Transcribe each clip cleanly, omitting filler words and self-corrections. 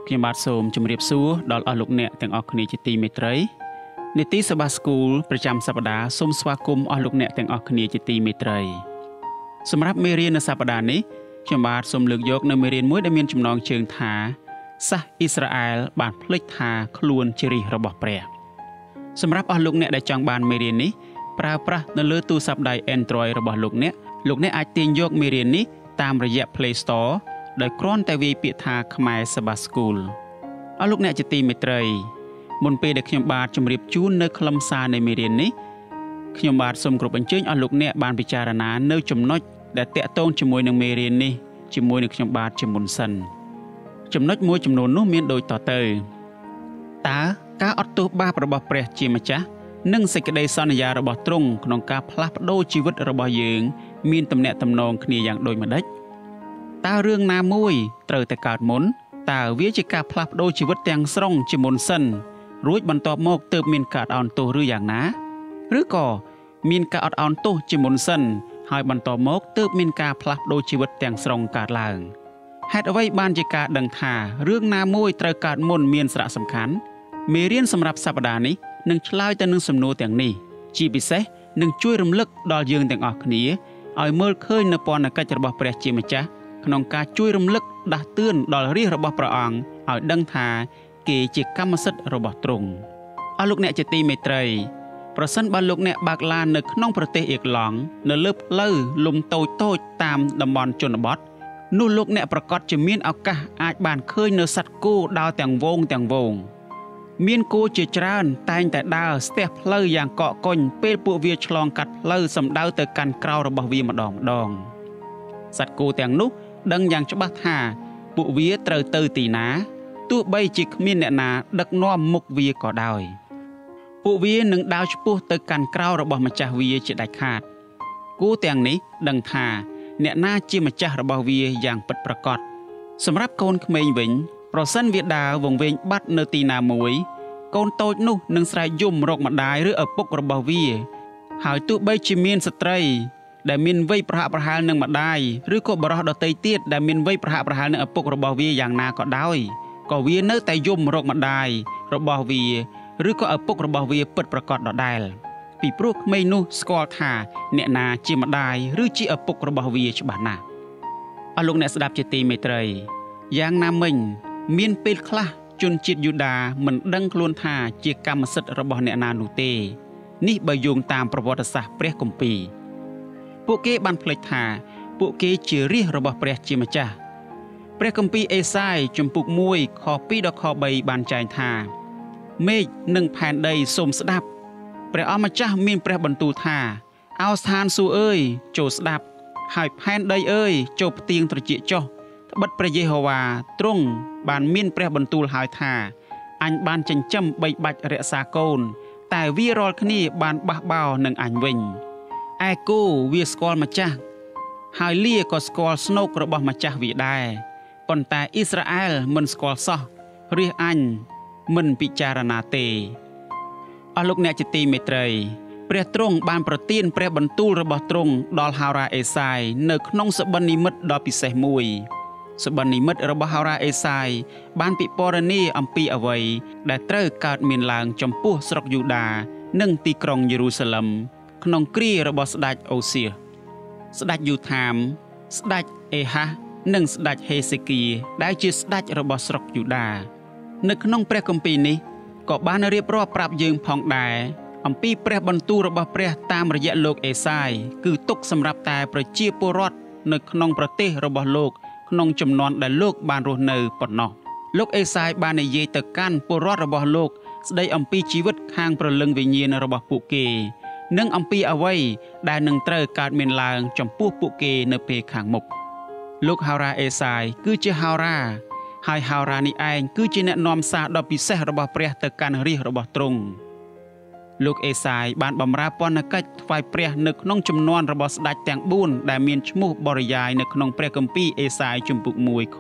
ខ្ញុំបាទសូមជម្រាបសួរដល់អស់លោកអ្នកទាំងអស់គ្នាជាទីមេត្រីនីតិសភាស្គូលប្រចាំសប្តាហ៍សូមស្វាគមន៍អស់លោកអ្នកទាំងអស់គ្នាជាទីមេត្រីសម្រាប់មេរៀននៅសប្តាហ៍នេះខ្ញុំបាទសូមលើកយកនៅមេរៀនមួយដែលមានចំណងជើងថាសាសអ៊ីស្រាអែលបានភ្លេចថាខ្លួនជារាជរបស់ព្រះសម្រាប់អស់លោកអ្នកដែលចង់បានមេរៀននេះប្រើប្រាស់នៅលើទូរស័ព្ទដៃ Android របស់លោកអ្នកអាចទាញយកមេរៀននេះតាមរយៈ Play Store ដោយគ្រាន់តែវាយពាក្យថាខ្មែរសភាស្គូលអស់លោកអ្នកជាទីមេត្រីមុនពេលដែលខ្ញុំបាទជម្រាបជូននៅខ្លឹមសារនៃមេរៀននេះខ្ញុំបាទសូមគោរពអញ្ជើញអស់លោកអ្នកបានពិចារណានៅចំណុចដែលតាក់ទងជាមួយនឹងមេរៀននេះជាមួយនឹងខ្ញុំបាទជាមុនសិនចំណុចមួយចំនួននោះមានដូចតទៅតើការអត់ទោសបាបរបស់ព្រះជាម្ចាស់និងសេចក្តីសន្យារបស់ទ្រង់ក្នុងការផ្លាស់ប្ដូរជីវិតរបស់យើងមានទំនាក់ទំនងគ្នាយ៉ាងដូចម្តេចតើរឿងណាមួយត្រូវតែកើតមុនតើវាជាការផ្លាស់ប្ដូរជីវិតទាំងស្រុងជាមុនសិនរួចបន្ទាប់មកទើបមានការអត់ទោសឬយ៉ាងណាឬក៏មានការអត់អន់ទោសជាមុនសិនហើយបន្ទាប់មកទើបមានការផ្លាស់ប្ដូរជីវិតទាំងស្រុងកើតឡើងហេតុអ្វីបានជាការដឹងថារឿងណាមួយត្រូវកើតមុនមានសារៈសំខាន់មេរៀនសម្រាប់សប្តាហ៍នេះនឹងឆ្លើយទៅនឹងសំណួរទាំងនេះជាពិសេសនឹងជួយរំលឹកដល់យើងទាំងអស់គ្នាឲ្យមើលឃើញនូវពន្ធកិច្ចរបស់ព្រះជាម្ចាស់ក្នុងការជួយរំលឹកដាស់តឿនដល់រាជរបស់ព្រះអង្គឲ្យដឹងថាគេជាកម្មសិទ្ធិរបស់ទ្រង់អស់លោកអ្នកជាទីមេត្រីប្រសិនបើលោកអ្នកបើកឡាននៅក្នុងប្រទេសអៀកឡង់នៅលើផ្លូវលំតូចៗតាមតំបន់ជនបទនោះលោកអ្នកប្រកាសជាមានឱកាសអាចបានឃើញនៅសត្វគោដើរទាំងវងមានគោជាច្រើនតែងតែដើរស្ទះផ្លូវយ៉ាងកកកុញពេលពួកវាឆ្លងកាត់ផ្លូវសំដៅទៅកាន់ក្រោលរបស់វាម្ដងសត្វគោទាំងនោះដឹងយ៉ាងច្បាស់ថាពួកវាត្រូវទៅទីណាទោះបីជាគ្មានអ្នកណាដឹកនាំមុខវាក៏ដោយពួកវានឹងដើរឆ្ពោះទៅកាន់ក្រោលរបស់ម្ចាស់វាជាដាច់ខាតគោទាំងនេះដឹងថាអ្នកណាជាម្ចាស់របស់វាយ៉ាងពិតប្រាកដសម្រាប់កូនក្មេងវិញប្រសិនវាដើរវង្វេងបាត់នៅទីណាមួយកូនតូចនោះនឹងស្រែកយំរកម្ដាយឬឪពុករបស់វាហើយទោះបីជាមានស្ត្រីដែលមានវ័យប្រហាក់ប្រហែលនឹងម្ដាយឬក៏បុរសដទៃទៀតដែលមានវ័យប្រហាក់ប្រហែលនឹងឪពុករបស់វាយ៉ាងណាក៏ដោយក៏វានៅតែយំរកម្ដាយរបស់វាឬក៏ឪពុករបស់វាពិតប្រាកដដដែលពីព្រោះក្មេងនោះស្គាល់ថាអ្នកណាជាម្ដាយឬជាឪពុករបស់វាច្បាស់ណាស់អស់លោកអ្នកស្ដាប់ជាទីមេត្រីយ៉ាងណាមិញមានពេលខ្លះជនជាតិយូដាមិនដឹងខ្លួនថាជាកម្មសិទ្ធិរបស់អ្នកណានោះទេនេះបើយោងតាមប្រវត្តិសាស្ត្រព្រះគម្ពីរពួកគេបានភ្លេចថាពួកគេជារាជរបស់ព្រះជាម្ចាស់ព្រះគម្ពីរអេសាយជំពូក1ខ2ដល់ខ3បានចែងថាមេឃនិងផែនដីសូមស្ដាប់ព្រះអម្ចាស់មានព្រះបន្ទូលថាឱស្ថានសួគ៌អើយចូលស្ដាប់ហើយផែនដីអើយចូលផ្ទៀងត្រចៀកចុះត្បិតព្រះយេហូវ៉ាទ្រង់បានមានព្រះបន្ទូលហើយថាអញបានចិញ្ចឹមបីបាច់រក្សាកូនតែវារាល់គ្នាបានបះបោរនឹងអញវិញឯគោវាស្គាល់ម្ចាស់ហើយលាក៏ស្គាល់ស្នូករបស់ម្ចាស់វាដែរប៉ុន្តែអ៊ីស្រាអែលមិនស្គាល់សោះរាជអញមិនពិចារណាទេអស់លោកអ្នកជាទីមេត្រីព្រះទ្រង់បានប្រទានព្រះបន្ទូលរបស់ទ្រង់ដល់ហោរាអេសាយនៅក្នុងសបិននិមិត្តដ៏ពិសេសមួយសបិននិមិត្តរបស់ហោរាអេសាយបានពិពណ៌នាអំពីអ្វីដែលត្រូវកើតមានឡើងចំពោះស្រុកយូដានិងទីក្រុងយេរូសាឡឹមក្នុងគ្រារបស់ស្ដេចអូសៀសស្ដេចយូថាមស្ដេចអេហាសនិងស្ដេចហេសេគីដែលជាស្ដេចរបស់ស្រុកយូដានៅក្នុងព្រះគម្ពីរនេះក៏បានរៀបរាប់ប្រាប់យើងផងដែរអំពីព្រះបន្ទូលរបស់ព្រះតាមរយៈលោកអេសាយគឺទុកសម្រាប់តែប្រជាពលរដ្ឋនៅក្នុងប្រទេសរបស់លោកក្នុងចំនួនដែលលោកបានរស់នៅប៉ុណ្ណោះលោកអេសាយបាននិយាយទៅកាន់ពលរដ្ឋរបស់លោកស្ដីអំពីជីវិតខាងព្រលឹងវិញ្ញាណរបស់ពួកគេនិងអំពីអ្វីដែលនឹងត្រូវកើតមានឡើងចំពោះពួកគេនៅពេលខាងមុខលោកហោរាអេសាយគឺជាហោរាហើយហោរានេះឯងគឺជាអ្នកនាំសារដ៏ពិសេសរបស់ព្រះទៅកាន់រាជរបស់ទ្រង់លោកអេសាយបានបម្រើពន្ធកិច្ចថ្វាយព្រះនៅក្នុងចំនួនរបស់ស្ដេចទាំង4ដែលមានឈ្មោះបរិយាយនៅក្នុងព្រះគម្ពីរអេសាយជំពូក1ខ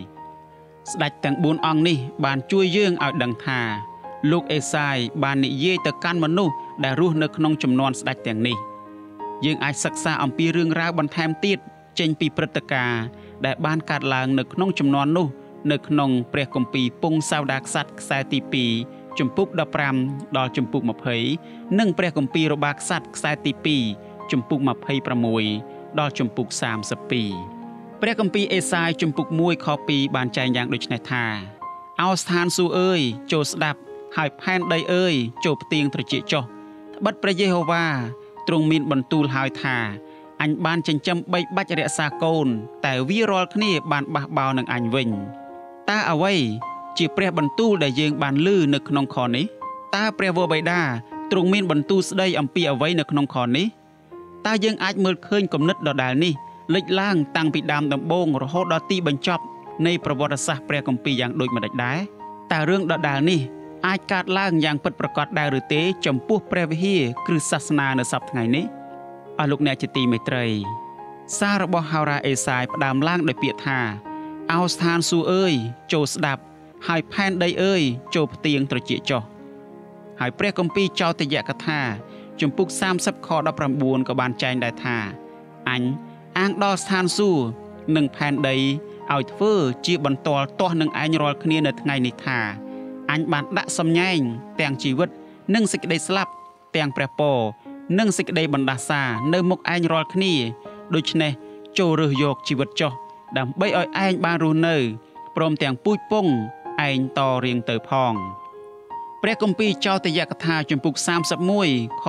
1ស្ដេចទាំង4អង្គនេះបានជួយយើងឲ្យដឹងថាលោកអេសាយបាននិយាយទៅកាន់មនុស្សដែលរស់នៅក្នុងចំនួនស្ដេចទាំងនេះយើងអាចសិក្សាអំពីរឿងរ៉ាវបន្ថែមទៀតចេញពីព្រឹត្តិការណ៍ដែលបានកើតឡើងនៅក្នុងចំនួននោះនៅក្នុងព្រះគម្ពីរពងសាវតារក្សត្រខ្សែទី2ជំពូក15ដល់ជំពូក20និងព្រះគម្ពីររបារក្សត្រខ្សែទី2ជំពូក26ដល់ជំពូក32ព្រះគម្ពីរអេសាយជំពូក1ខ2បានចែងយ៉ាងដូចនេះថាអោស្ថានសួគ៌អើយចូលស្ដាប់ហើយផែនដីអើយចូលផ្ទៀងត្រចៀកចុះត្បិតព្រះយេហូវ៉ាទ្រង់មានបន្ទូលហើយថាអញបានចិញ្ចឹមបីបាច់រក្សាកូនតែវារាល់គ្នាបានបះបោរនឹងអញវិញតើអ្វីជាព្រះបន្ទូលដែលយើងបានឮនៅក្នុងខនេះតើព្រះវរបិតាទ្រង់មានបន្ទូលស្ដីអំពីអ្វីនៅក្នុងខនេះតើយើងអាចមើលឃើញគំនិតដដែលនេះលេចឡើងតាំងពីដើមដំបូងរហូតដល់ទីបញ្ចប់នៃប្រវត្តិសាស្ត្រព្រះគម្ពីរយ៉ាងដូចម្តេចដែរតើរឿងដដែលនេះអាចកើតឡើងយ៉ាងពិតប្រាកដដែរឬទេចំពោះព្រះវិហារគ្រឹះសាសនានៅសប្តាហ៍ថ្ងៃនេះអស់លោកអ្នកជាទីមេត្រីសាររបស់ហោរាអេសាយផ្ដើមឡើងដោយពាក្យថាអោស្ថានសួគ៌អើយចូលស្ដាប់ហើយផែនដីអើយចូលផ្ទៀងត្រចៀកចុះហើយព្រះគម្ពីរចោទយកថាជំពូក30ខ19ក៏បានចែងដែរថាអញអាងដល់ស្ថានសួគ៌និងផែនដីឲ្យធ្វើជាបន្ទាល់ទាស់នឹងឯងរាល់គ្នានៅថ្ងៃនេះថាអញបានដាក់សំញែងទាំងជីវិតនិងសេចក្តីស្លាប់ទាំងព្រះពរនិងសេចក្តីបណ្ដាសានៅមុខឯងរាល់គ្នាដូច្នេះចូលរើសយកជីវិតចុះដើម្បីឲ្យឯងបានរស់នៅព្រមទាំងពូជពង្សឯងតរៀងទៅផងព្រះគម្ពីរចោទយកថាជំពូក31ខ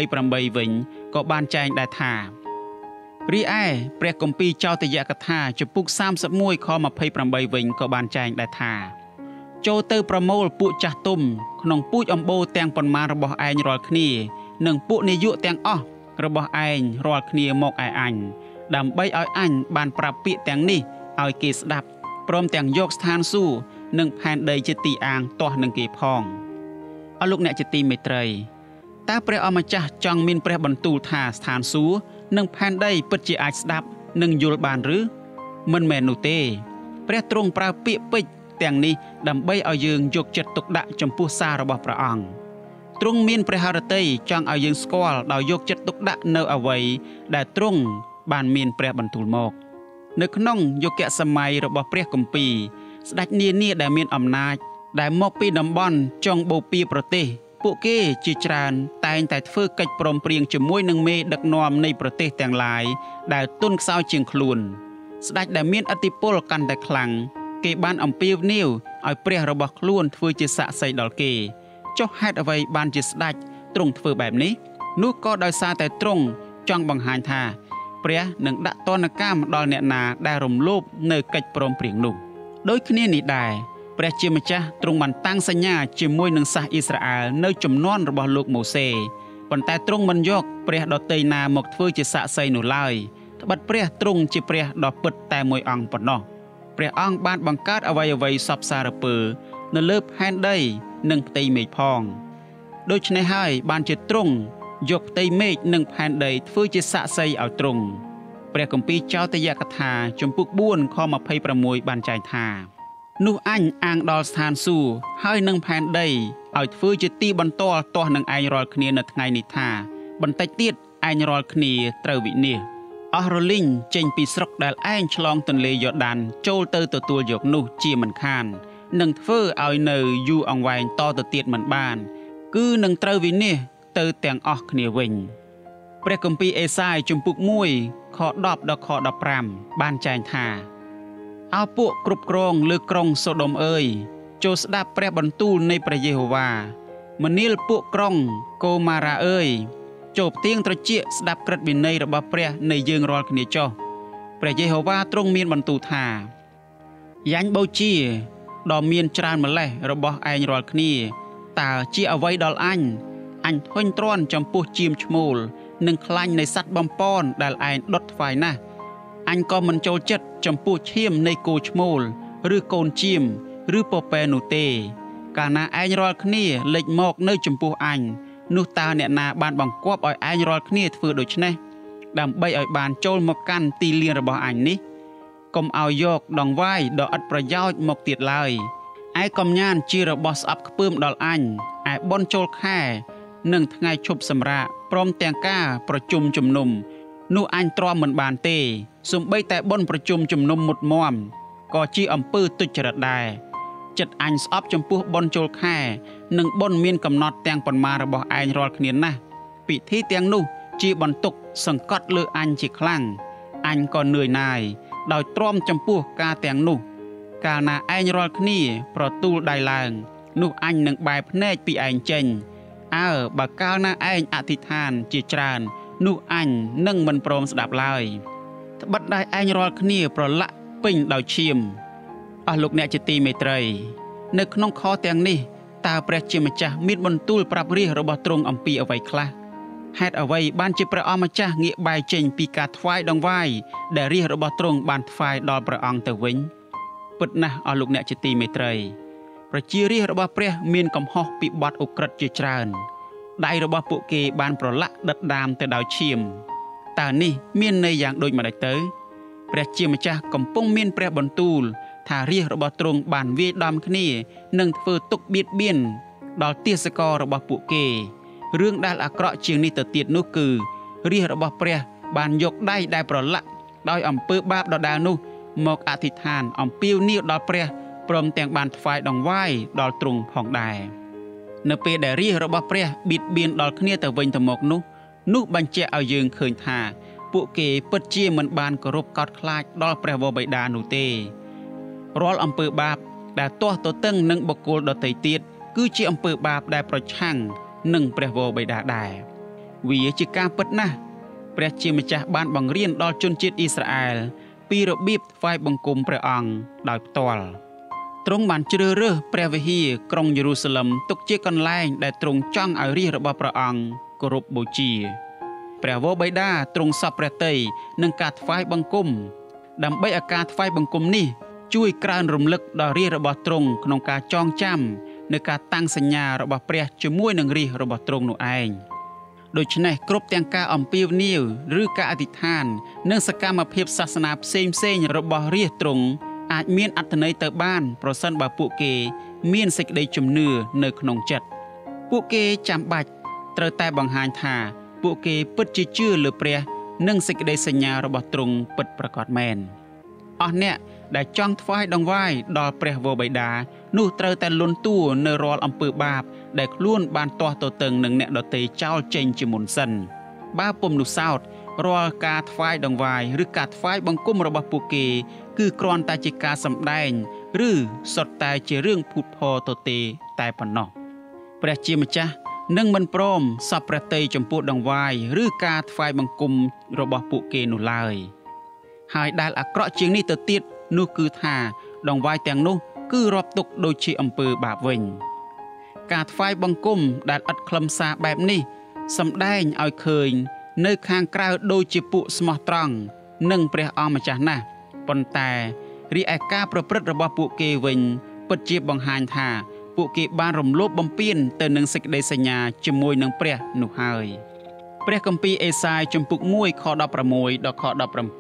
28វិញក៏បានចែងដែរថារីឯព្រះគម្ពីរចោទយកថាជំពូក31ខ28វិញក៏បានចែងដែរថាចូលទៅប្រមូលពួកចាស់ទុំក្នុងពូជអម្បូរទាំងប៉ុន្មានរបស់ឯងរាល់គ្នានិងពួកនាយកទាំងអស់របស់ឯងរាល់គ្នាមកឯអញដើម្បីឲ្យអញបានប្រាប់ពាក្យទាំងនេះឲ្យគេស្ដាប់ព្រមទាំងយកស្ថានសួគ៌និងផែនដីជាទីអាងទាស់នឹងគេផងអស់លោកអ្នកជាទីមេត្រីតើព្រះអម្ចាស់ចង់មានព្រះបន្ទូលថាស្ថានសួគ៌និងផែនដីពិតជាអាចស្ដាប់និងយល់បានឬមិនមែននោះទេព្រះទ្រង់ប្រើពាក្យពេចន៍ទាំងនេះដើម្បីឲ្យយើងយកចិត្តទុកដាក់ចំពោះសាររបស់ព្រះអង្គទ្រង់មានព្រះハរតីចង់ឲ្យយើងស្គាល់ដោយយកចិត្តទុកដាក់នៅអ្វីដែលទ្រង់បានមានព្រះបន្ទូលមកនៅក្នុងយុគសម័យរបស់ព្រះគម្ពីរស្ដេចនានាដែលមានអំណាចដែលមកពីតំបន់ចុងបូព៌ាប្រទេសពួកគេជាច្រើនតែងតែធ្វើកិច្ចព្រមព្រៀងជាមួយនឹងមេដឹកនាំនៃប្រទេសទាំងឡាយដែលទន់ខ្សោយជាងខ្លួនស្ដេចដែលមានឥទ្ធិពលកាន់តែខ្លាំងគេបានអំពាវនាវឲ្យព្រះរបស់ខ្លួនធ្វើជាសាក្សីដល់គេចុះហេតុអ្វីបានជាស្ដេចទ្រង់ធ្វើបែបនេះនោះក៏ដោយសារតែទ្រង់ចង់បង្ហាញថាព្រះនឹងដាក់ទណ្ឌកម្មដល់អ្នកណាដែលរំលោភនៅកិច្ចព្រមព្រៀងនោះដូចគ្នានេះដែរព្រះជាម្ចាស់ទ្រង់បានតាំងសញ្ញាជាមួយនឹងសាសអ៊ីស្រាអែលនៅជំនាន់របស់លោកម៉ូសេប៉ុន្តែទ្រង់មិនយកព្រះដទៃណាមកធ្វើជាសាក្សីនោះឡើយត្បិតព្រះទ្រង់ជាព្រះដ៏ពិតតែមួយអង្គប៉ុណ្ណោះព្រះអង្គបានបង្កើតអ្វីៗសពសារពើនៅលើផែនដីនិងផ្ទៃមេឃផងដូច្នេះហើយបានជាទ្រង់យកផ្ទៃមេឃនិងផែនដីធ្វើជាសាក្សីឲ្យទ្រង់ព្រះគម្ពីរចោទយកថាជំពូក4ខ26បានចែងថានោះអញអាងដល់ស្ថានសួគ៌ហើយនឹងផែនដីឲ្យធ្វើជាទីបន្ទាល់ទាស់នឹងឯងរាល់គ្នានៅថ្ងៃនេះថាបន្តិចទៀតឯងរាល់គ្នាត្រូវវិនាសអស់រលីងចេញពីស្រុកដែលឯងឆ្លងទន្លេយ៉ូដានចូលទៅទទួលយកនោះជាមិនខាននឹងធ្វើឲ្យនៅយូរអង្វែងតទៅទៀតមិនបានគឺនឹងត្រូវវិនាសទៅទាំងអស់គ្នាវិញព្រះគម្ពីរអេសាយជំពូក1ខ10ដល់ខ15បានចែងថាអោពួកគ្រប់គ្រងលើក្រុងសូដុំអើយចូលស្ដាប់ព្រះបន្ទូលនៃព្រះយេហូវ៉ាមនាលពួកក្រុងកូម៉ារ៉ាអើយចូលផ្ទៀងត្រចៀកស្ដាប់ក្រឹតវិន័យរបស់ព្រះនៃយើងរាល់គ្នាចុះព្រះយេហូវ៉ាទ្រង់មានបន្ទូលថាយ៉ាញ់បូជាដ៏មានច្រើនម្លេះរបស់ឯងរាល់គ្នាតើជាអ្វីដល់អញធុញទ្រាន់ចំពោះជាមឈ្មោលនិងខ្លាញ់នៃសត្វបំពន់ដែលឯងដុតថ្វាយណាស់អញក៏មិនចូលចិត្តចំពោះឈាមនៃគោឈ្មោលឬកូនជៀមឬពពែនោះទេកាលណាឯងរាល់គ្នាលេចមកនៅចំពោះអញនោះតើអ្នកណាបានបង្គាប់ឲ្យឯងរាល់គ្នាធ្វើដូច្នេះដើម្បីឲ្យបានចូលមកកាន់ទីលានរបស់អញនេះកុំឲ្យយកដង្វាយដ៏ឥតប្រយោជន៍មកទៀតឡើយឯកំញានជារបស់ស្អប់ខ្ពើមដល់អញឯបុណ្យចូលខែនិងថ្ងៃឈប់សម្រាកព្រមទាំងការប្រជុំជំនុំនោះអញទ្រាំមិនបានទេសូម្បីតែបុណ្យប្រជុំជំនុំមុតមាំก็ជាអំពើទុច្ចរិតដែរចិត្តអញស្អប់ចំពោះបុណ្យចូលខែនិងបុណ្យមានកំណត់ទាំងប៉ុន្មានរបស់ឯងរាល់គ្នាណាស់ពិធីទាំងនោះជាបន្ទុកសង្កត់លើអញជាខ្លាំងអញក៏នឿយណាយដោយទ្រាំចំពោះការទាំងនោះកាលណាឯងរាល់គ្នាប្រទូលដៃឡើងនោះអញនឹងបែរភ្នែកពីឯងចេញបើកាលណាឯងអធិដ្ឋានជាច្រើននោះអញនឹងមិនព្រមស្ដាប់ឡើយត្បិតដៃឯងរាល់គ្នាប្រឡាក់ពេញដោយឈាមអស់លោកអ្នកជាទីមេត្រីនៅក្នុងខទាំងនេះតើព្រះជាម្ចាស់មានបន្ទូលប្រាប់រាជរបស់ទ្រង់អំពីអ្វីខ្លះហេតុអ្វីបានជាព្រះអម្ចាស់ងាកបែរចេញពីការថ្វាយដង្វាយដែលរាជរបស់ទ្រង់បានថ្វាយដល់ព្រះអង្គទៅវិញពិតណាស់អស់លោកអ្នកជាទីមេត្រីប្រជារាស្ត្ររបស់ព្រះមានកំហុសពីបទឧក្រិដ្ឋជាច្រើនដៃរបស់ពួកគេបានប្រឡាក់ដិតដាមទៅដោយឈាមតើនេះមានន័យយ៉ាងដូចម្តេចទៅព្រះជាម្ចាស់កំពុងមានព្រះបន្ទូលថារាស្ត្ររបស់ទ្រង់បានវាយដំគ្នានិងធ្វើទុកបៀតបៀនដល់ទាសកររបស់ពួកគេរឿងដែលអាក្រក់ជាងនេះទៅទៀតនោះគឺរាស្ត្ររបស់ព្រះបានយកដៃដែលប្រឡាក់ដោយអំពើបាបដដែលនោះមកអធិដ្ឋានអំពាវនាវដល់ព្រះព្រមទាំងបានថ្វាយដង្វាយដល់ទ្រង់ផងដែរនៅពេលដែលរាស្ត្ររបស់ព្រះបៀតបៀនដល់គ្នាទៅវិញទៅមកនោះបញ្ជាក់ឲ្យយើងឃើញថាពួកគេពិតជាមិនបានគោរពកោតខ្លាចដល់ព្រះវរបិតានោះទេរាល់អំពើបាបដែលទាស់ទទឹងនឹងបុគ្គលដទៃទៀតគឺជាអំពើបាបដែលប្រឆាំងនឹងព្រះវរបិតាដែរវាជាការពិតណាស់ព្រះជាម្ចាស់បានបង្រៀនដល់ជនជាតិអ៊ីស្រាអែលពីរបៀបថ្វាយបង្គំព្រះអង្គដោយផ្ទាល់ទ្រង់បានជ្រើសរើសព្រះវិហារក្រុងយេរូសាឡិមទុកជាកន្លែងដែលទ្រង់ចង់ឲ្យរាជរបស់ព្រះអង្គគោរពបូជាព្រះវរបិតាទ្រង់សពព្រះទ័យនឹងការថ្វាយបង្គំដើម្បីឲ្យការថ្វាយបង្គំនេះជួយក្រើនរំលឹកដល់រាជរបស់ទ្រង់ក្នុងការចងចាំនៅការតាំងសញ្ញារបស់ព្រះជាមួយនឹងរាជរបស់ទ្រង់នោះឯងដូច្នេះគ្រប់ទាំងការអំពាវនាវឬការអធិដ្ឋាននិងសកម្មភាពសាសនាផ្សេងរបស់រាជទ្រង់អាចមានអត្ថន័យទៅបានប្រសិនបើពួកគេមានសេចក្តីជំនឿនៅក្នុងចិត្តពួកគេចាំបាច់ត្រូវតែបង្ហាញថាពួកគេពិតជាជឿលើព្រះនិងសេចក្តីសញ្ញារបស់ទ្រង់ពិតប្រាកដមែនអស់អ្នកដែលចង់ថ្វាយដង្វាយដល់ព្រះវរបិតានោះត្រូវតែលន់តួនៅរាល់អំពើបាបដែលខ្លួនបានទាស់ទទឹងនឹងអ្នកដទៃចោលចេញជាមុនសិនបើពុំនោះសោតរាល់ការថ្វាយដង្វាយឬការថ្វាយបង្គំរបស់ពួកគេគឺគ្រាន់តែជាការសម្ដែងឬសុទ្ធតែជារឿងភូតភរទទេតែប៉ុណ្ណោះព្រះជាម្ចាស់នឹងមិនព្រមសពព្រះទ័យចំពោះដង្វាយឬការថ្វាយបង្គំរបស់ពួកគេនោះឡើយហើយដែលអាក្រក់ជាងនេះទៅទៀតនោះគឺថាដង្វាយទាំងនោះគឺរាប់ទុកដូចជាអំពើបាបវិញការថ្វាយបង្គំដែលឥតខ្លឹមសារបែបនេះសម្ដែងឲ្យឃើញនៅខាងក្រៅដូចជាពួកស្មោះត្រង់នឹងព្រះអង្គម្ចាស់ណាស់ប៉ុន្តែរីឯការប្រព្រឹត្តរបស់ពួកគេវិញពិតជាបង្ហាញថាពួកគេបានរំលោភបំពានទៅនឹងសេចក្តីសញ្ញាជាមួយនឹងព្រះនោះហើយព្រះគម្ពីរអេសាយជំពូក1ខ16ដល់ខ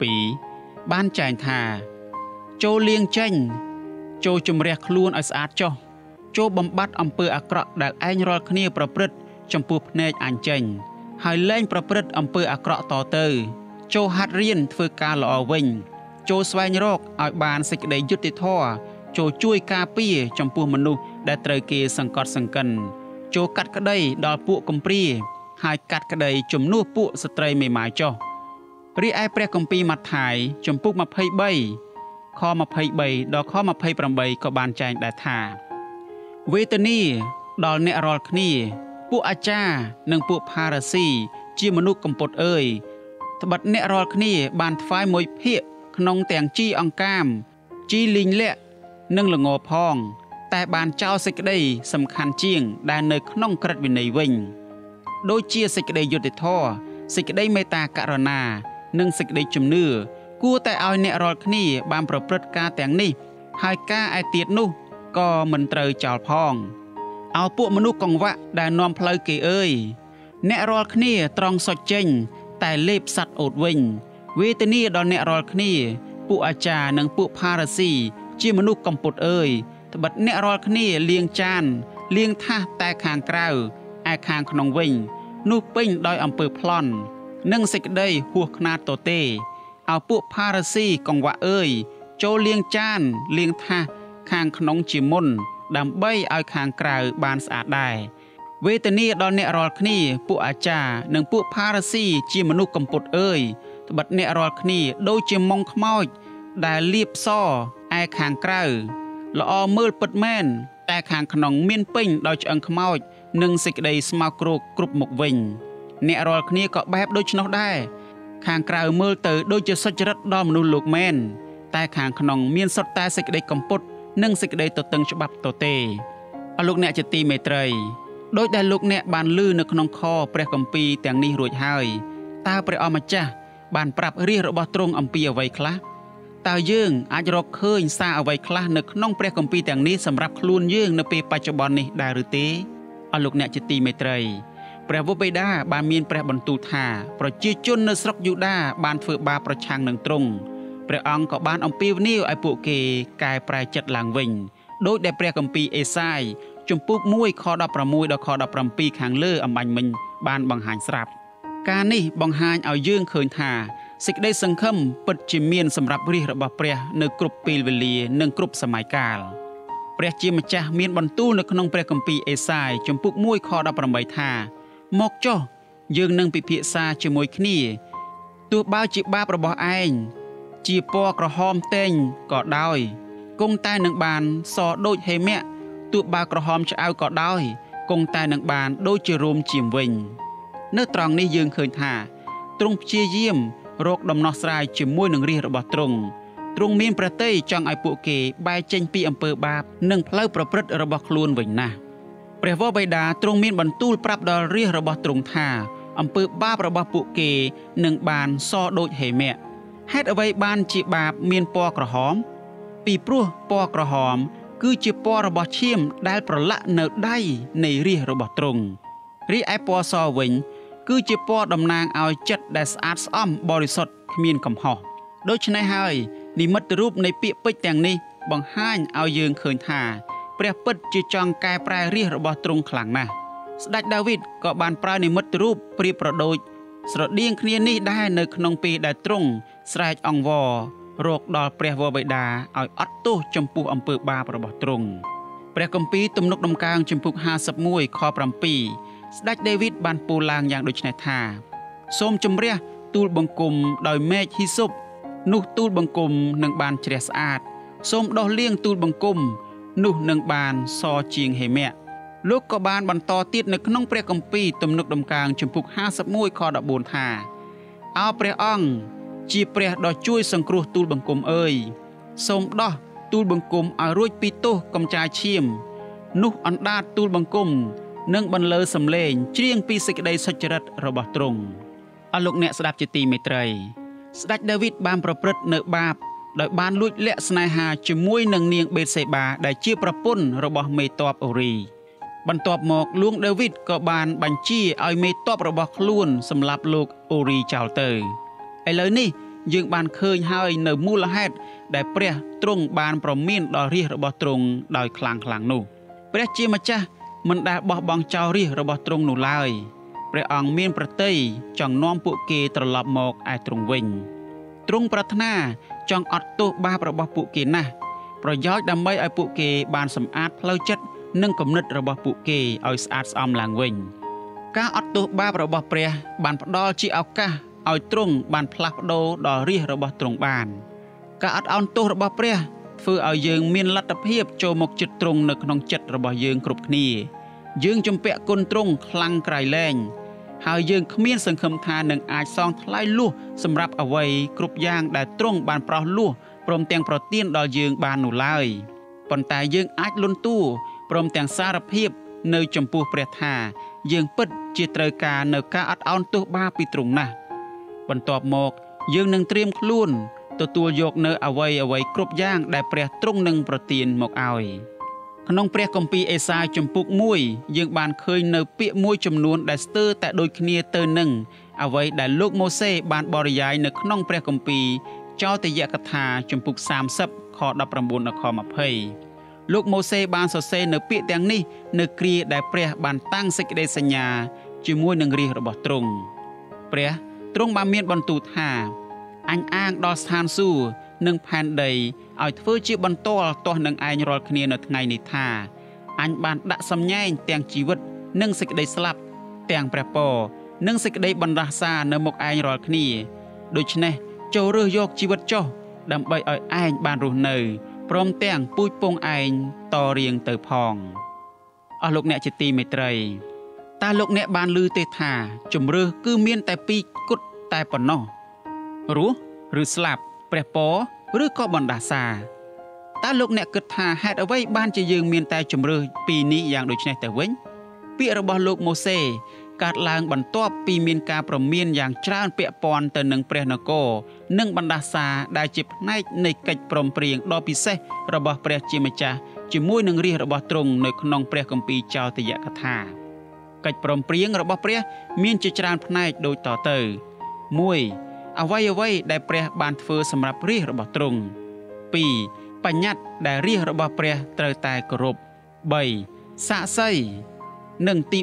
17បានចែងថាចូលលាងចេញចូលជំរះខ្លួនឲ្យស្អាតចុះចូលបំបត្តិអំពើអាក្រក់ដែលឯងរាល់គ្នាប្រព្រឹត្តចំពោះភ្នែកអញចេញហើយលែងប្រព្រឹត្តអំពើអាក្រក់តទៅចូលហាត់រៀនធ្វើការល្អវិញចូលស្វែងរកឲ្យបានសេចក្តីយុត្តិធម៌ចូលជួយការពារចំពោះមនុស្សដែលត្រូវគេសង្កត់សង្កិនចូលកាត់ក្តីដល់ពួកកំព្រាហើយកាត់ក្តីជំនួសពួកស្ត្រីមេម៉ាយចុះរីឯព្រះគម្ពីរម៉ាថាយជំពូក23ខ23ដល់ខ28ក៏បានចែងដែរថាវេទនាដល់អ្នករាល់គ្នាពួកអាចារ្យនិងពួកផារ៉ាស៊ីជាមនុស្សកំពត់អើយត្បិតអ្នករាល់គ្នាបានថ្វាយមួយភាគក្នុងទាំងជីអង្កាមជីលីងលាក់និងល្ងផងតែបានចោលសេចក្តីសំខាន់ជាងដែលនៅក្នុងក្រឹតវិន័យវិញដូចជាសេចក្តីយុត្តិធម៌សេចក្តីមេត្តាករុណានិងសេចក្តីជំនឿគួរតែឲ្យអ្នករាល់គ្នាបានប្រព្រឹត្តការទាំងនេះហើយការឯទៀតនោះក៏មិនត្រូវចោលផងឲ្យពួកមនុស្សកង្វក់ដែលនាំផ្លូវគេអើយអ្នករាល់គ្នាត្រង់សុចចេញតែលេបសัตว์អូតវិញវេទនាដល់អ្នករាល់គ្នាពួកអាចារ្យនិងពួកផារ៉ាស៊ីជាមនុស្សកំពត់អើយត្បិតអ្នករាល់គ្នាលាងចានលាងថាសតែខាងក្រៅឯខាងក្នុងវិញនោះពេញដោយអំពើប្លន់និងសេចក្តីហួសខ្នាតទទេឲ្យពួកផារ៉ាស៊ីកង្វក់អើយចូលលាងចានលាងថាសខាងក្នុងជាមុនដើម្បីឲ្យខាងក្រៅបានស្អាតដែរវេទនាដល់អ្នករាល់គ្នាពួកអាចារ្យនិងពួកផារ៉ាស៊ីជាមនុស្សកំពត់អើយត្បិតអ្នករាល់គ្នាដូចជាមុងខ្មោចដែលលាបសឯខាងក្រៅល្អមើលពិតមែនតែខាងក្នុងមានពេញដោយឆ្អឹងខ្មោចនិងសេចក្តីស្មោកគ្រោកគ្រប់មុខវិញអ្នករាល់គ្នាក៏បែបដូច្នោះដែរខាងក្រៅមើលទៅដូចជាសុចរិតដល់មនុស្សលោកមែនតែខាងក្នុងមានសុទ្ធតែសេចក្តីកំពត់និងសេចក្តីទទឹងច្បាប់ទទេអរលោកអ្នកជាទីមេត្រីដោយដែលលោកអ្នកបានឮនៅក្នុងខព្រះគម្ពីរទាំងនេះរួចហើយតើព្រះអម្ចាស់បានប្រាប់រាជរបស់ទ្រង់អំពីអ្វីខ្លះតើយើងអាចរកឃើញសារអ្វីខ្លះនៅក្នុងព្រះគម្ពីរទាំងនេះសម្រាប់ខ្លួនយើងនៅពេលបច្ចុប្បន្ននេះដែរឬទេអរលោកអ្នកជាទីមេត្រីព្រះវរបិតាបានមានព្រះបន្ទូលថាប្រជាជននៅស្រុកយូដាបានធ្វើបាបប្រឆាំងនឹងទ្រង់ព្រះអង្គក៏បានអំពាវនាវឲ្យពួកគេកែប្រែចិត្តឡើងវិញដោយដែលព្រះគម្ពីរអេសាយជំពូក1ខ16ដល់ខ17ខាងលើអំបញ្ញមិញបានបង្ហាញស្រាប់ការនេះបង្ហាញឲ្យយើងឃើញថាសេចក្តីសង្ឃឹមពិតជាមានសម្រាប់រាជរបស់ព្រះនៅគ្រប់ពេលវេលានិងគ្រប់សម័យកាលព្រះជាម្ចាស់មានបន្ទូលនៅក្នុងព្រះគម្ពីរអេសាយជំពូក1ខ18ថាមកចុះយើងនឹងពិភាក្សាជាមួយគ្នាទោះបើជាបាបរបស់ឯងជាពណ៌ក្រហមតែងក៏ដោយគង់តែនឹងបានសដូចហេមៈទោះបើក្រហមឆ្អៅក៏ដោយគង់តែនឹងបានដូចជារោមជាមវិញនៅត្រង់នេះយើងឃើញថាទ្រង់ព្យាយាមរកដំណោះស្រាយជាមួយនឹងរាជរបស់ទ្រង់មានប្រតិយចង់ឲ្យពួកគេបែរចេញពីអំពើបាបនិងផ្លូវប្រព្រឹត្តរបស់ខ្លួនវិញណាស់ព្រះវរបិតាទ្រង់មានបន្ទូលប្រាប់ដល់រាជរបស់ទ្រង់ថាអំពើបាបរបស់ពួកគេនឹងបានសដូចហេមៈហេតុអ្វីបានជាបាបមានពណ៌ក្រហមពីព្រោះពណ៌ក្រហមគឺជាពណ៌របស់ឈាមដែលប្រឡាក់នៅដៃនៃរាជរបស់ទ្រង់រីឯពណ៌សវិញគឺជាពណ៌តំណាងឲ្យចិត្តដែលស្អាតស្អំបរិសុទ្ធគ្មានកំហុសដូច្នេះហើយនិមិត្តរូបនៃពាក្យពេចន៍ទាំងនេះបង្ហាញឲ្យយើងឃើញថាព្រះពិតជាចង់កែប្រែរាជរបស់ទ្រង់ខ្លាំងណាស់ស្ដេចដាវីតក៏បានប្រើនិមិត្តរូបប្រៀបប្រដូចស្រដៀងគ្នានេះដែរនៅក្នុងពេលដែលទ្រង់ស្រែកអង្វររកដល់ព្រះវរបិតាឲ្យអត់ទោសចំពោះអំពើបាបរបស់ទ្រង់ព្រះគម្ពីរទំនុកដំកើងជំពូក51ខ7ស្ដេចដាវីតបានពោលឡើងយ៉ាងដូចនេះថាសូមជំរះទូលបង្គំដោយមែកហ៊ីស៊ុបនោះទូលបង្គំនឹងបានជ្រះស្អាតសូមដោះលាងទូលបង្គំនោះនឹងបានសជាងហេមៈលោកក៏បានបន្តទៀតនៅក្នុងព្រះគម្ពីរទំនុកដំកើងជំពូក51ខ14ថាអោព្រះអង្គជាព្រះដ៏ជួយសង្គ្រោះទូលបង្គំអើយសូមដោះទូលបង្គំឲ្យរួចពីទោសកំចាយឈាមនោះអណ្ដាតទូលបង្គំនឹងបន្លឺសំឡេងច្រៀងពីសេចក្តីសុចរិតរបស់ទ្រង់អរលោកអ្នកស្ដាប់ជាទីមេត្រីស្ដេចដាវីតបានប្រព្រឹត្តនៅបាបដោយបានលួចលាក់ស្នេហាជាមួយនឹងនាងបេតសេបាដែលជាប្រពន្ធរបស់មេទ័ពអូរីបន្ទាប់មកលួងដាវីតក៏បានបញ្ជាឲ្យមេទ័ពរបស់ខ្លួនសម្លាប់លោកអូរីចោលទៅឥឡូវនេះយើងបានឃើញហើយនៅមូលហេតុដែលព្រះទ្រង់បានប្រមានដល់រាជរបស់ទ្រង់ដោយខ្លាំងនោះព្រះជាម្ចាស់មិនដែលបោះបង់ចោលរាជរបស់ទ្រង់នោះឡើយព្រះអង្គមានប្រតិយចង់នាំពួកគេត្រឡប់មកឯទ្រង់វិញទ្រង់ប្រាថ្នាចង់អត់ទោសបាបរបស់ពួកគេណាស់ប្រយោជន៍ដើម្បីឲ្យពួកគេបានសម្អាតផ្លូវចិត្តនិងគំនិតរបស់ពួកគេឲ្យស្អាតស្អំឡើងវិញការអត់ទោសបាបរបស់ព្រះបានផ្ដល់ជាឱកាសឲ្យទ្រង់បានផ្លាស់ប្ដូរដល់រាជរបស់ទ្រង់បានការអត់ឱនទោសរបស់ព្រះធ្វើឲ្យយើងមានលទ្ធភាពចូលមកជិតទ្រង់នៅក្នុងចិត្តរបស់យើងគ្រប់គ្នាយើងជំពាក់គុណទ្រង់ខ្លាំងក្រៃលែងហើយយើងគ្មានសង្ឃឹមថានឹងអាចសងថ្លៃលួសសម្រាប់អ្វីគ្រប់យ៉ាងដែលទ្រង់បានប្រោសលួសព្រមទាំងប្រទានដល់យើងបាននោះឡើយប៉ុន្តែយើងអាចលន់តួព្រមទាំងសារភាពនៅចំពោះព្រះថាយើងពិតជាត្រូវការនៅការអត់ឱនទោសបាបពីទ្រង់ណាស់បន្ទាប់មកយើងនឹងត្រៀមខ្លួនទទួលយកនៅអ្វីគ្រប់យ៉ាងដែលព្រះទ្រង់នឹងប្រទានមកឲ្យក្នុងព្រះគម្ពីរអេសាយជំពូក1យើងបានឃើញនៅពាក្យមួយចំនួនដែលស្ទើរតែដូចគ្នាទៅនឹងអ្វីដែលលោកម៉ូសេបានបរិយាយនៅក្នុងព្រះគម្ពីរចោទយកថាជំពូក30ខ19ដល់ខ20លោកម៉ូសេបានសរសេរនៅពាក្យទាំងនេះនៅគ្រាដែលព្រះបានតាំងសេចក្តីសញ្ញាជាមួយនឹងរាជរបស់ទ្រង់ព្រះទ្រង់បានមានបន្ទូលថាអញអាងដល់ស្ថានសួគ៌និងផែនដីឲ្យធ្វើជាបន្ទាល់ទាស់នឹងឯងរាល់គ្នានៅថ្ងៃនេះថាអញបានដាក់សម្ញែងទាំងជីវិតនិងសេចក្តីស្លាប់ទាំងព្រះពរនិងសេចក្តីបណ្ដាសានៅមុខឯងរាល់គ្នាដូច្នេះចូលរើសយកជីវិតចុះដើម្បីឲ្យឯងបានរស់នៅព្រមទាំងពូជពងឯងតរៀងទៅផងអស់លោកអ្នកជាទីមេត្រីតើលោកអ្នកបានឮទេថាជំរឿសគឺមានតែពីរគត់តែប៉ុណ្ណោះរស់ឬស្លាប់ព្រះពរឬក៏បណ្ដាសាតើលោកអ្នកគិតថាហេតុអ្វីបានជាយើងមានតែជំរឿសពីរនេះយ៉ាងដូចនេះទៅវិញពាក្យរបស់លោកម៉ូសេកើតឡើងបន្ទាប់ពីមានការប្រមានយ៉ាងច្រើនពាក់ព័ន្ធទៅនឹងព្រះនគរនិងបណ្ដាសាដែលជាផ្នែកនៃកិច្ចព្រមព្រៀងដ៏ពិសេសរបស់ព្រះជាម្ចាស់ជាមួយនឹងរាជរបស់ទ្រង់នៅក្នុងព្រះគម្ពីរចោទយកថាកិច្ចព្រមព្រៀងរបស់ព្រះមានជាច្រើនផ្នែកដូចតទៅ 1. អ្វីដែលព្រះបានធ្វើសម្រាប់រាជរបស់ទ្រង់ 2. បញ្ញត្តិដែលរាជរបស់ព្រះត្រូវតែគោរព 3. សាក្សីនិងទី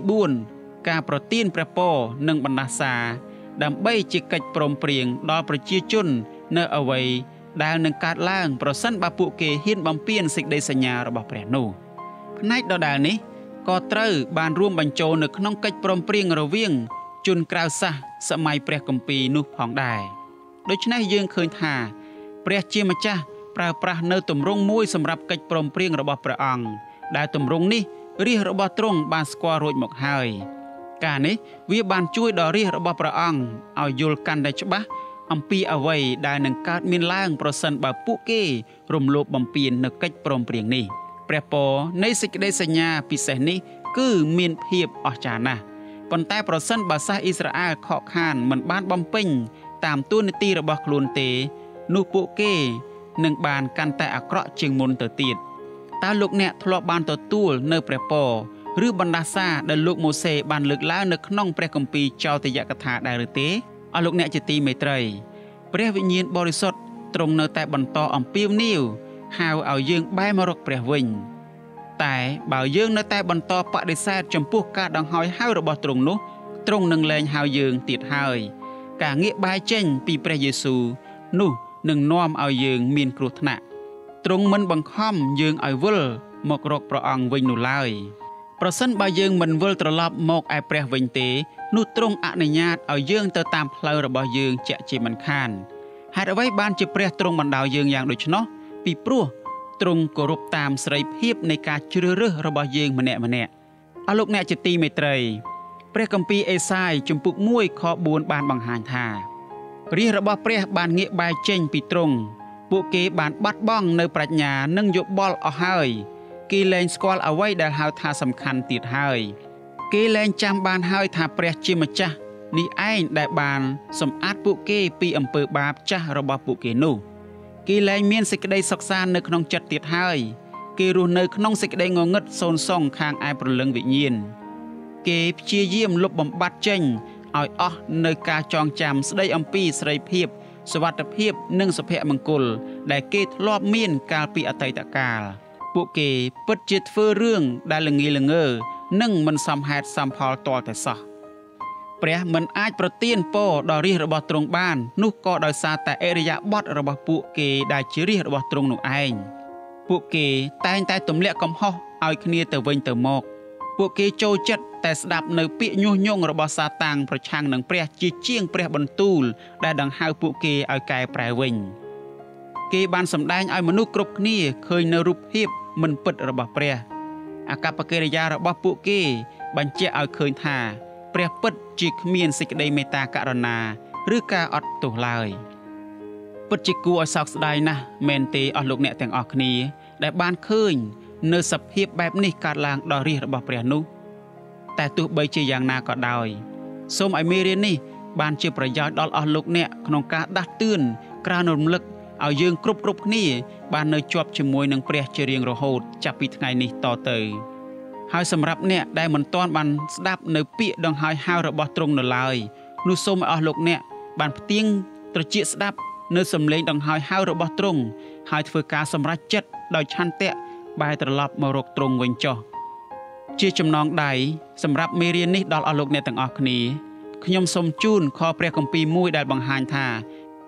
4ការប្រទានព្រះពរនិងបណ្ដាសាដើម្បីជាកិច្ចព្រមព្រៀងដល់ប្រជាជននៅអ្វីដែលនឹងកើតឡើងប្រសិនបើពួកគេហ៊ានបំពានសេចក្តីសញ្ញារបស់ព្រះនោះផ្នែកដដែលនេះក៏ត្រូវបានរួមបញ្ចូលនៅក្នុងកិច្ចព្រមព្រៀងរវាងជនក្រៅសាសសម័យព្រះគម្ពីរនោះផងដែរដូច្នេះយើងឃើញថាព្រះជាម្ចាស់ប្រើប្រាស់នៅទម្រង់មួយសម្រាប់កិច្ចព្រមព្រៀងរបស់ព្រះអង្គដែលទម្រង់នេះរាជរបស់ទ្រង់បានស្គាល់រួចមកហើយការនេះវាបានជួយដល់រាជរបស់ព្រះអង្គឲ្យយល់កាន់តែច្បាស់អំពីអ្វីដែលនឹងកើតមានឡើងប្រសិនបើពួកគេរំលោភបំពាននៅកិច្ចព្រមព្រៀងនេះព្រះពរនៃសេចក្តីសញ្ញាពិសេសនេះគឺមានភាពអស្ចារ្យណាស់ប៉ុន្តែប្រសិនបើសាសអ៊ីស្រាអែលខកខានមិនបានបំពេញតាមតួនាទីរបស់ខ្លួនទេនោះពួកគេនឹងបានកាន់តែអាក្រក់ជាងមុនទៅទៀតតើលោកអ្នកធ្លាប់បានទទួលនៅព្រះពរឬបណ្ដាសាដែលលោកម៉ូសេបានលើកឡើងនៅក្នុងព្រះគម្ពីរចោទយកថាដែរឬទេអស់លោកអ្នកជាទីមេត្រីព្រះវិញ្ញាណបរិសុទ្ធទ្រង់នៅតែបន្តអំពាវនាវហៅឲ្យយើងបែរមករកព្រះវិញតែបើយើងនៅតែបន្តបដិសេធចំពោះការដង្ហោយហៅរបស់ទ្រង់នោះទ្រង់នឹងលែងហៅយើងទៀតហើយការងាកបែរចេញពីព្រះយេស៊ូវនោះនឹងនាំឲ្យយើងមានគ្រោះថ្នាក់ទ្រង់មិនបង្ខំយើងឲ្យវិលមករកព្រះអង្គវិញនោះឡើយប្រសិនបើយើងមិនវិលត្រឡប់មកឯព្រះវិញទេនោះទ្រង់អនុញ្ញាតឲ្យយើងទៅតាមផ្លូវរបស់យើងជាក់ជាមិនខានហេតុអ្វីបានជាព្រះទ្រង់បណ្ដោយយើងយ៉ាងដូច្នោះពីព្រោះទ្រង់គោរពតាមសេរីភាពនៃការជ្រើសរើសរបស់យើងម្នាក់អស់លោកអ្នកជាទីមេត្រីព្រះគម្ពីរអេសាយជំពូក1ខ4បានបង្ហាញថារាជរបស់ព្រះបានងាកបែរចេញពីទ្រង់ពួកគេបានបាត់បង់នៅប្រាជ្ញានិងយោបល់អស់ហើយគេលែងស្គាល់អ្វីដែលហៅថាសំខាន់ទៀតហើយគេលែងចាំបានហើយថាព្រះជាម្ចាស់នេះឯងដែលបានសម្អាតពួកគេពីអំពើបាបចាស់របស់ពួកគេនោះគេលែងមានសេចក្តីសុខសាន្តនៅក្នុងចិត្តទៀតហើយគេរស់នៅក្នុងសេចក្តីងងឹតសូន្យសងខាងឯព្រលឹងវិញ្ញាណគេព្យាយាមលុបបំបាត់ចេញឲ្យអស់នៅការចងចាំស្ដីអំពីសេរីភាពសុវត្ថិភាពនិងសុភមង្គលដែលគេធ្លាប់មានកាលពីអតីតកាលពួកគេពិតជាធ្វើរឿងដែលល្ងីល្ងើនិងមិនសមហេតុសមផលទាល់តែសោះព្រះមិនអាចប្រទានពរដល់រាជរបស់ទ្រង់បាននោះក៏ដោយសារតែអរិយាប័ត្ររបស់ពួកគេដែលជារាជរបស់ទ្រង់នោះឯងពួកគេតែងតែទម្លាក់កំហុសឲ្យគ្នាទៅវិញទៅមកពួកគេចូលចិត្តតែស្ដាប់នៅពាក្យញុះញង់របស់សាតាំងប្រឆាំងនឹងព្រះជាជាងព្រះបន្ទូលដែលដង្ហៅពួកគេឲ្យកែប្រែវិញគេបានសម្ដែងឲ្យមនុស្សគ្រប់គ្នាឃើញនៅរូបភាពមិនពិតរបស់ព្រះអាកប្បកិរិយារបស់ពួកគេបញ្ជាក់ឲ្យឃើញថាព្រះពិតជាគ្មានសេចក្តីមេត្តាករុណាឬការអត់ទោសឡើយពិតជាគួរឲ្យសោកស្ដាយណាស់មែនទេអស់លោកអ្នកទាំងអស់គ្នាដែលបានឃើញនៅសភាពបែបនេះកើតឡើងដល់រាជរបស់ព្រះនោះតែទោះបីជាយ៉ាងណាក៏ដោយសូមឲ្យមេរៀននេះបានជាប្រយោជន៍ដល់អស់លោកអ្នកក្នុងការដាស់តឿនក្រើនរំលឹកឲ្យយើងគ្រប់គ្នាបាននៅជាប់ជាមួយនឹងព្រះជារៀងរហូតចាប់ពីថ្ងៃនេះតទៅហើយសម្រាប់អ្នកដែលមិនទាន់បានស្ដាប់នៅពាក្យដង្ហោយហៅរបស់ទ្រង់នៅឡើយនោះសូមឲ្យអស់លោកអ្នកបានផ្ទៀងត្រចៀកស្ដាប់នៅសំឡេងដង្ហោយហៅរបស់ទ្រង់ហើយធ្វើការសម្រេចចិត្តដោយឆន្ទៈបែរត្រឡប់មករកទ្រង់វិញចុះជាចំណងដៃសម្រាប់មេរៀននេះដល់អស់លោកអ្នកទាំងអស់គ្នាខ្ញុំសូមជូនខព្រះគម្ពីរមួយដែលបង្ហាញថា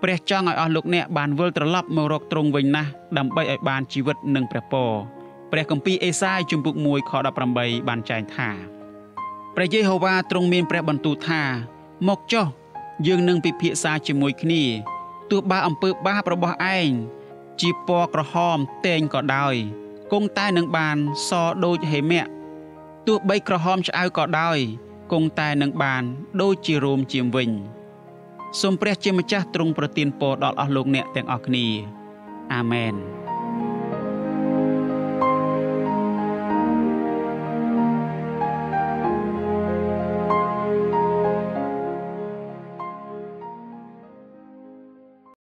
ព្រះចង់ឲ្យអស់លោកអ្នកបានវិលត្រឡប់មករកទ្រង់វិញណាស់ដើម្បីឲ្យបានជីវិតនិងព្រះពរព្រះគម្ពីរអេសាយជំពូក1ខ18បានចែងថាព្រះយេហូវ៉ាទ្រង់មានព្រះបន្ទូលថាមកចុះយើងនឹងពិភាក្សាជាមួយគ្នាទោះបើអំពើបាបរបស់ឯងជាពណ៌ក្រហមតែងក៏ដោយគង់តែនឹងបានសដូចហេមៈទោះបីក្រហមឆ្អៅក៏ដោយគង់តែនឹងបានដូចជារោមជាមវិញសូមព្រះជាម្ចាស់ទ្រង់ប្រទានពរដល់អស់លោកអ្នកទាំងអស់គ្នាអាមែន